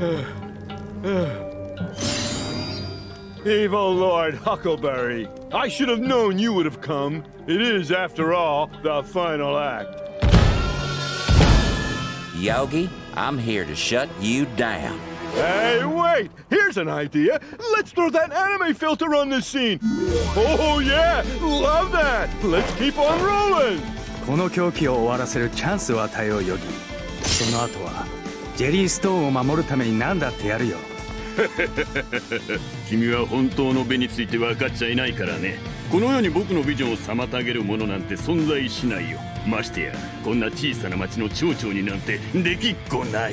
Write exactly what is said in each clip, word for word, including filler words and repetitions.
Evil Lord Huckleberry, I should have known you would have come. It is, after all, the final act. Yogi, I'm here to shut you down. Hey, wait! Here's an idea. Let's throw that anime filter on this scene. Oh, yeah! Love that! Let's keep on rolling! この狂気を終わらせるチャンスを与えようヨギ。その後はジェリーストーンを守るために何だってやるよ。 君は本当の美について分かっちゃいないからね。この世に僕のビジョンを妨げるものなんて存在しないよ。ましてやこんな小さな町の町長になんてできっこない。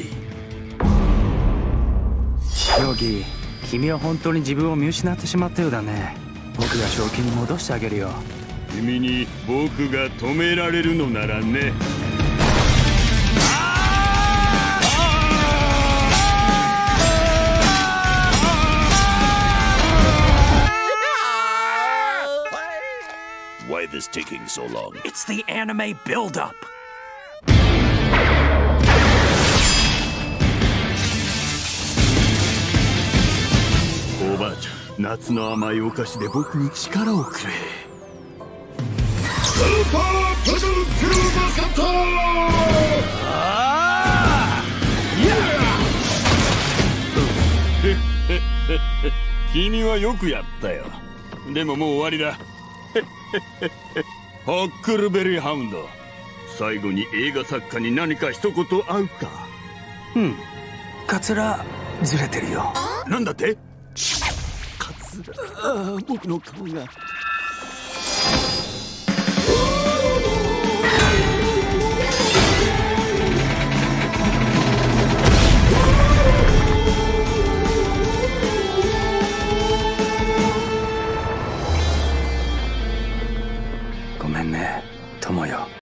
ヨギ、君は本当に自分を見失ってしまったようだね。僕が正気に戻してあげるよ。 君に僕が止められるのならね。 Why this taking so long? It's the anime build-up. おばあちゃん、夏の甘いお菓子で僕に力をくれ。スーパープルキューバスカット！ああ！君はよくやったよ。でももう終わりだ。ハックルベリーハウンド、最後に映画作家に何か一言合うか。 うん、カツラずれてるよ。 なんだって？カツラ、ああ、僕の顔が。 ごめんね、友よ。